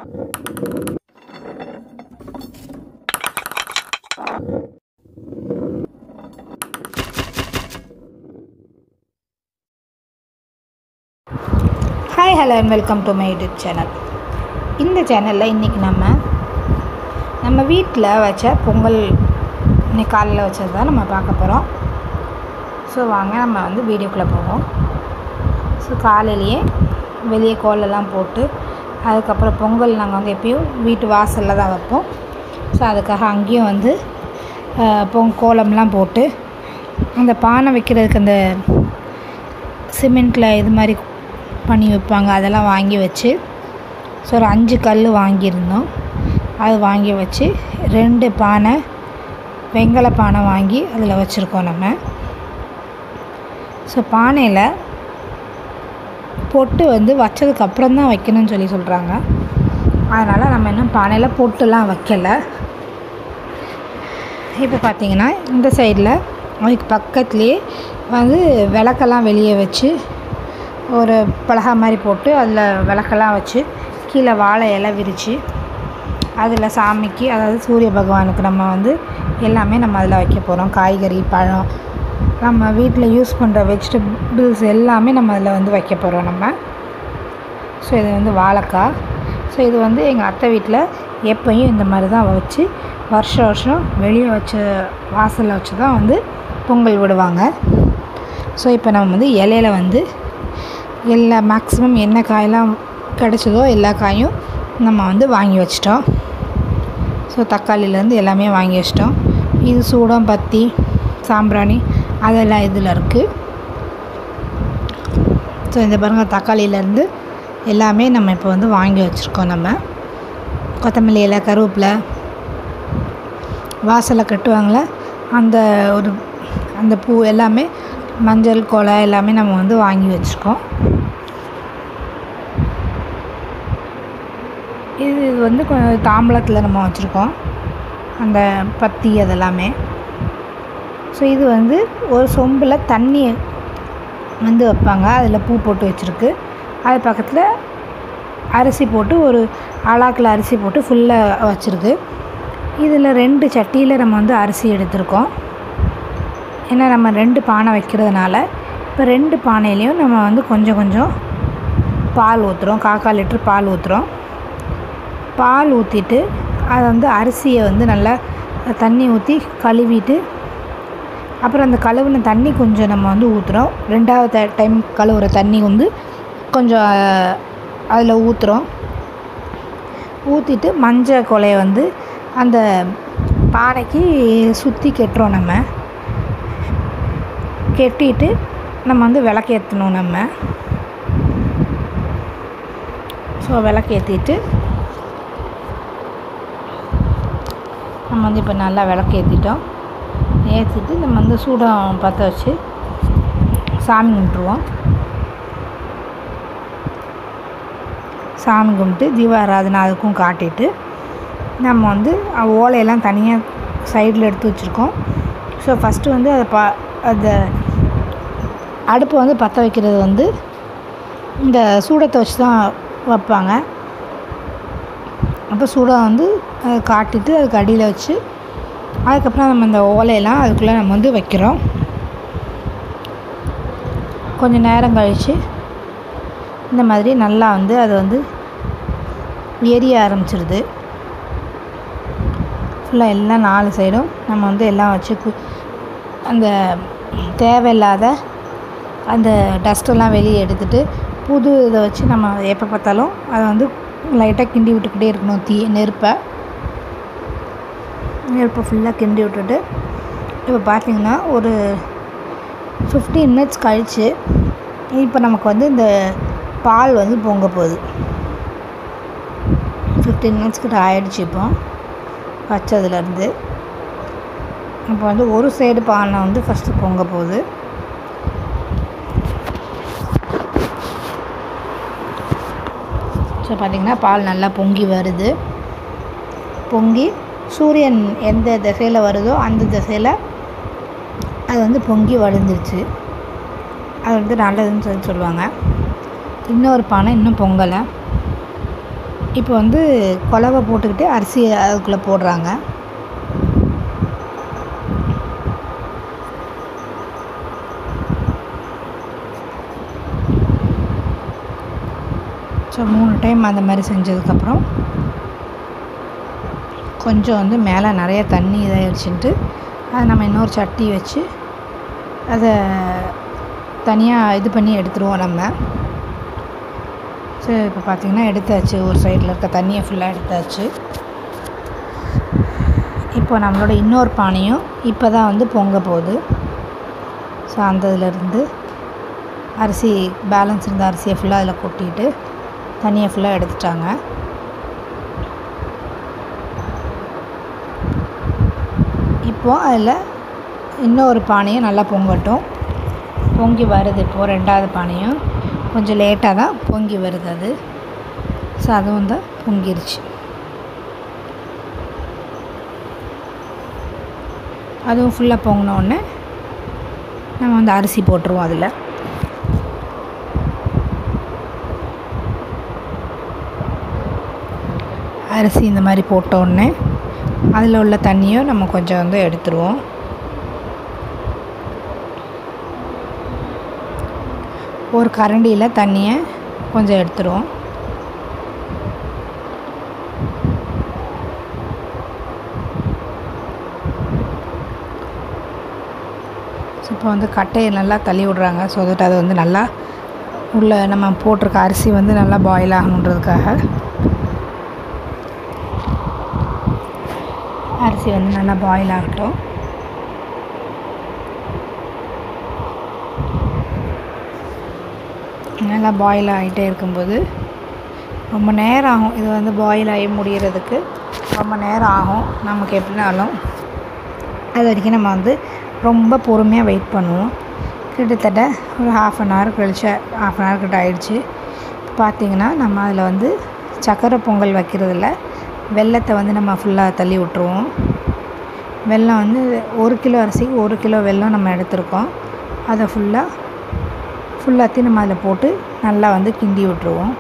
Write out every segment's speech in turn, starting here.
Hi hello and welcome to my YouTube channel. இந்த சேனலில் இன்றைக்கி நம்ம வீட்டில் வச்ச பொங்கல் இன்னைக்கு காலையில் வச்சது தான் நம்ம பார்க்க போகிறோம். ஸோ வாங்க நம்ம வந்து வீடியோக்குள்ளே போவோம். ஸோ காலையிலேயே வெளியே கோலெல்லாம் போட்டு அதுக்கப்புறம் பொங்கல் நாங்கள் வந்து எப்பயும் வீட்டு வாசலில் தான் வைப்போம். ஸோ அதுக்காக அங்கேயும் வந்து கோலம்லாம் போட்டு அந்த பானை வைக்கிறதுக்கு அந்த சிமெண்ட்டில் இது மாதிரி பண்ணி வைப்பாங்க, அதெல்லாம் வாங்கி வச்சு ஸோ ஒரு 5 கல் வாங்கியிருந்தோம். அது வாங்கி வச்சு 2 பானை வெங்கல பானை வாங்கி அதில் வச்சுருக்கோம் நம்ம. ஸோ பானையில் பொட்டு வந்து வச்சதுக்கப்புறம் தான் வைக்கணும்னு சொல்கிறாங்க. அதனால் நம்ம இன்னும் பானையில் பொட்டுலாம் வைக்கலை. இப்போ பார்த்திங்கன்னா இந்த சைடில் அதுக்கு பக்கத்துலேயே வந்து விளக்கெல்லாம் வெளியே வச்சு ஒரு பலகை மாதிரி போட்டு அதில் விளக்கெல்லாம் வச்சு கீழே வாழை இலை விரித்து அதில் சாமிக்கு, அதாவது சூரிய பகவானுக்கு நம்ம வந்து எல்லாமே நம்ம அதில் வைக்க போகிறோம். காய்கறி, பழம், நம்ம வீட்டில் யூஸ் பண்ணுற வெஜிடபிள்ஸ் எல்லாமே நம்ம அதில் வந்து வைக்க போகிறோம் நம்ம. ஸோ இது வந்து வாழைக்காய். ஸோ இது வந்து எங்கள் அத்தை வீட்டில் எப்பயும் இந்த மாதிரி தான் வச்சு வருஷம் வெளியே வச்ச வாசலில் வச்சு தான் வந்து பொங்கல் விடுவாங்க. ஸோ இப்போ நம்ம வந்து இலையில வந்து எல்லா மேக்ஸிமம் என்ன காயெல்லாம் கிடச்சதோ எல்லா காயும் நம்ம வந்து வாங்கி வச்சிட்டோம். ஸோ தக்காளிலேருந்து எல்லாமே வாங்கி வச்சிட்டோம். இது சூடம், பத்தி, சாம்பிராணி அதெல்லாம் இதில் இருக்குது. ஸோ இந்த பாருங்கள், தக்காளியிலேருந்து எல்லாமே நம்ம இப்போ வந்து வாங்கி வச்சுருக்கோம். நம்ம கொத்தமல்லி இலை, கருவேப்பிலை, வாசலை கட்டுவாங்களே அந்த பூ எல்லாமே, மஞ்சள் கோலை எல்லாமே நம்ம வந்து வாங்கி வச்சுருக்கோம். இது வந்து கொஞ்சம் தாம்பலத்தில் நம்ம வச்சுருக்கோம் அந்த பத்தி அதெல்லாமே. ஸோ இது வந்து ஒரு சொம்பில் தண்ணி வந்து வைப்பாங்க, அதில் பூ போட்டு வச்சுருக்கு. அது பக்கத்தில் அரிசி போட்டு ஒரு ஆளாக்கில் அரிசி போட்டு ஃபுல்லாக வச்சுருக்கு. இதில் 2 சட்டியில் நம்ம வந்து அரிசி எடுத்திருக்கோம். ஏன்னா நம்ம 2 பானை வைக்கிறதுனால இப்போ 2 பானையிலையும் நம்ம வந்து கொஞ்சம் பால் ஊற்றுறோம். 1/4 லிட்டர் பால் ஊற்றுறோம். பால் ஊற்றிட்டு அதை வந்து அரிசியை வந்து நல்லா தண்ணி ஊற்றி கழுவிட்டு அப்புறம் அந்த கழுவுன தண்ணி கொஞ்சம் நம்ம வந்து ஊற்றுறோம். 2வது டைம் கழுவுற தண்ணி வந்து கொஞ்சம் அதில் ஊற்றுறோம். ஊற்றிட்டு மஞ்சள் கொலையை வந்து அந்த பானைக்கு சுற்றி கெட்டுறோம். நம்ம கெட்டிட்டு நம்ம வந்து விளக்கேற்றணும் நம்ம. ஸோ விளக்கேற்றிட்டு நம்ம வந்து இப்போ நல்லா விளக்கேற்றிட்டோம். ஏற்றிட்டு நம்ம வந்து சூடம் பற்ற வச்சு சாமி கும்பிட்ருவோம். சாமி கும்பிட்டு தீபாராதனை அதுக்கும் காட்டிட்டு நம்ம வந்து ஓலையெல்லாம் தனியாக சைடில் எடுத்து வச்சுருக்கோம். ஸோ ஃபஸ்ட்டு வந்து அந்த அடுப்பை வந்து பற்ற வைக்கிறது வந்து இந்த சூடத்தை வச்சு தான் வைப்பாங்க. அப்போ சூடம் வந்து அதை காட்டிட்டு அதுக்கு அடியில் வச்சு அதுக்கப்புறம் நம்ம இந்த ஓலையெல்லாம் அதுக்குள்ளே நம்ம வந்து வைக்கிறோம். கொஞ்சம் நேரம் கழித்து இந்த மாதிரி நல்லா வந்து அது வந்து எரிய ஆரம்பிச்சிருது. ஃபுல்லாக எல்லாம் 4 சைடும் நம்ம வந்து எல்லாம் வச்சு அந்த தேவையில்லாத அந்த டஸ்ட்டெல்லாம் வெளியே எடுத்துகிட்டு புது இதை வச்சு நம்ம எப்போ பார்த்தாலும் அதை வந்து லைட்டாக கிண்டி விட்டுக்கிட்டே இருக்கணும். நெருப்பை ஃபுல்லாக கிண்டி விட்டுட்டு இப்போ பார்த்திங்கன்னா ஒரு 15 மினிட்ஸ் கழித்து இப்போ நமக்கு வந்து இந்த பால் வந்து பொங்க போகுது. 15 மினிட்ஸ் கிட்ட ஆகிடுச்சு இப்போ வச்சதுலேருந்து. இப்போ வந்து ஒரு சைடு பானை வந்து ஃபஸ்ட்டு பொங்க போகுது. ஸோ பார்த்திங்கன்னா பால் நல்லா பொங்கி வருது. பொங்கி சூரியன் எந்த திசையில் வருதோ அந்த திசையில் அது வந்து பொங்கி வழிஞ்சிருச்சு. அது வந்து நல்லதுன்னு சொல்லுவாங்க. இன்னொரு பானை இன்னும் பொங்கலை. இப்போ வந்து குலவை போட்டுக்கிட்டு அரிசி அதுக்குள்ளே போடுறாங்க. ஸோ 3 டைம் அந்த மாதிரி செஞ்சதுக்கப்புறம் கொஞ்சம் வந்து மேலே நிறைய தண்ணி இதாகிடுச்சுன்ட்டு அதை நம்ம இன்னொரு சட்டி வச்சு அதை தனியாக இது பண்ணி எடுத்துருவோம் நம்ம. ஸோ இப்போ பார்த்திங்கன்னா எடுத்தாச்சு, ஒரு சைடில் இருக்க தண்ணியை ஃபுல்லாக எடுத்தாச்சு. இப்போ நம்மளோட இன்னொரு பானையும் இப்போ தான் வந்து பொங்க போகுது. ஸோ அந்த இதிலேருந்து அரிசி பேலன்ஸ் இருந்த அரிசியை ஃபுல்லாக அதில் கொட்டிட்டு தண்ணியை ஃபுல்லாக எடுத்துட்டாங்க. இப்போது அதில் இன்னொரு பானையும் நல்லா பொங்கட்டும். பொங்கி வருது இப்போது 2வது பானையும் கொஞ்சம் லேட்டாக தான் பொங்கி வருது அது. ஸோ அதுவும் தான் பொங்கிருச்சு. அதுவும் ஃபுல்லாக பொங்கினோடனே நம்ம வந்து அரிசி போட்டுருவோம். அதில் அரிசி இந்த மாதிரி போட்டோடனே அதில் உள்ள தண்ணியும் நம்ம கொஞ்சம் வந்து எடுத்துருவோம். ஒரு கரண்டியில் தண்ணியை கொஞ்சம் எடுத்துருவோம். இப்போ வந்து கட்டையை நல்லா தள்ளி விட்றாங்க. ஸோ தட் அது வந்து நல்லா உள்ள நம்ம போட்டிருக்க அரிசி வந்து நல்லா பாயில் ஆகணுன்றதுக்காக அரிசி வந்து நல்லா பாயில் ஆகட்டும். நல்லா பாயில் ஆகிட்டே இருக்கும்போது ரொம்ப நேரம் ஆகும். இது வந்து பாயில் ஆகி முடிகிறதுக்கு ரொம்ப நேரம் ஆகும். நமக்கு எப்படினாலும் அது வரைக்கும் நம்ம வந்து ரொம்ப பொறுமையாக வெயிட் பண்ணுவோம். கிட்டத்தட்ட ஒரு ½ கழிச்சு, ½ கிட்ட ஆகிடுச்சு. பார்த்திங்கன்னா நம்ம அதில் வந்து சக்கரை பொங்கல் வைக்கிறதில்ல, வெல்லத்தை வந்து நம்ம ஃபுல்லாக தள்ளி விட்ருவோம். வெல்லம் வந்து 1 கிலோ அரிசிக்கு 1 கிலோ வெல்லம் நம்ம எடுத்துருக்கோம். அதை ஃபுல்லாத்தையும் நம்ம அதில் போட்டு நல்லா வந்து கிண்டி விட்ருவோம்.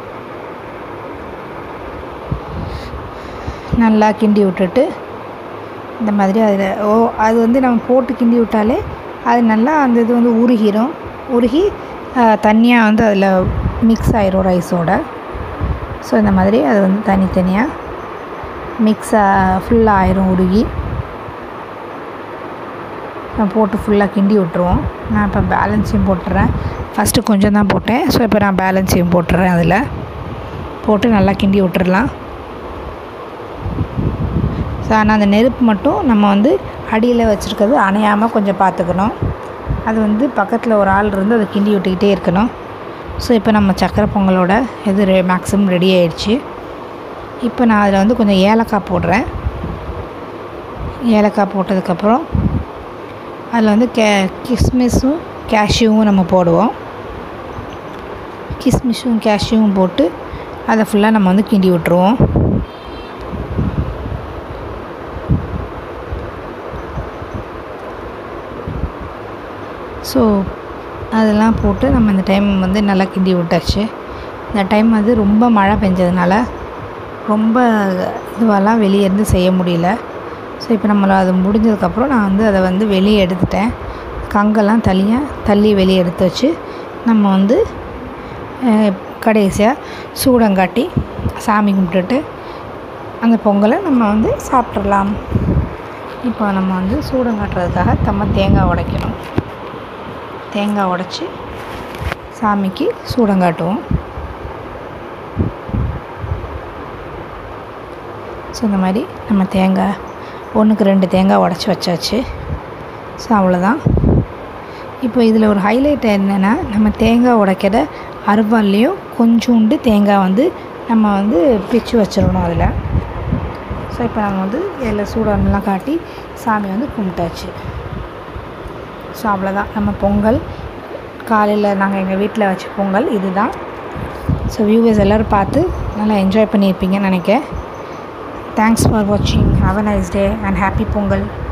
நல்லா கிண்டி விட்டுட்டு இந்த மாதிரி அதில் அது வந்து நம்ம போட்டு கிண்டி விட்டாலே அது நல்லா அந்த இது வந்து உருகி தனியாக வந்து அதில் மிக்ஸ் ஆயிரும் ரைஸோட. ஸோ இந்த மாதிரி அது வந்து தனித்தனியாக ஃபுல்லாக ஆயிரும் உருகி. நான் போட்டு ஃபுல்லாக கிண்டி விட்ருவோம். நான் இப்போ பேலன்ஸையும் போட்டுறேன். ஃபஸ்ட்டு கொஞ்சம் தான் போட்டேன். ஸோ இப்போ நான் பேலன்ஸையும் போட்டுறேன். அதில் போட்டு நல்லா கிண்டி விட்டுறலாம். ஸோ ஆனால் அந்த நெருப்பு மட்டும் நம்ம வந்து அடியில் வச்சுருக்கிறது அணையாமல் கொஞ்சம் பார்த்துக்கணும். அது வந்து பக்கத்தில் ஒரு ஆள் இருந்து அதை கிண்டி விட்டுக்கிட்டே இருக்கணும். ஸோ இப்போ நம்ம சக்கரை பொங்கலோட இது மேக்ஸிமம் ரெடி ஆகிடுச்சு. இப்போ நான் அதில் வந்து கொஞ்சம் ஏலக்காய் போடுறேன். ஏலக்காய் போட்டதுக்கப்புறம் அதில் வந்து கிஸ்மிஸும் கேஷ்யூவும் நம்ம போடுவோம். கிஸ்மிஸும் கேஷ்யூவும் போட்டு அதை ஃபுல்லாக நம்ம வந்து கிண்டி விட்டுருவோம். ஸோ அதெல்லாம் போட்டு நம்ம இந்த டைம் வந்து நல்லா கிண்டி விட்டாச்சு. இந்த டைம் வந்து ரொம்ப மழை பெஞ்சதுனால ரொம்ப இதுவெல்லாம் வெளியே இருந்து செய்ய முடியல. ஸோ இப்போ நம்மளை அது முடிஞ்சதுக்கப்புறம் நான் வந்து அதை வந்து வெளியே எடுத்துட்டேன். கங்கெல்லாம் தள்ளி வெளியே எடுத்து வச்சு நம்ம வந்து கடைசியாக சூடங்காட்டி சாமி கும்பிட்டுட்டு அந்த பொங்கலை நம்ம வந்து சாப்பிட்றலாம். இப்போ நம்ம வந்து சூடங்காட்டுறதுக்காக நம்ம தேங்காய் உடைக்கணும். தேங்காய் உடைச்சி சாமிக்கு சூடங்காட்டுவோம். ஸோ இந்த மாதிரி நம்ம தேங்காய் 1க்கு 2 தேங்காய் உடச்சி வச்சாச்சு. ஸோ அவ்வளோதான். இப்போ இதில் ஒரு ஹைலைட் என்னென்னா, நம்ம தேங்காய் உடைக்கிற அருவாள்லேயும் கொஞ்சோண்டு தேங்காய் வந்து நம்ம வந்து பிச்சு வச்சிடணும் அதில். ஸோ இப்போ நம்ம வந்து இதில் சூடெல்லாம் காட்டி சாமி வந்து கும்பிட்டாச்சு. ஸோ அவ்வளோதான் நம்ம பொங்கல். காலையில் நாங்கள் எங்கள் வீட்டில் வச்ச பொங்கல் இது தான். ஸோ வியூவர்ஸ் எல்லோரும் பார்த்து நல்லா என்ஜாய் பண்ணியிருப்பீங்கன்னு நினைக்கிறேன். Thanks for watching. Have a nice day and happy Pongal.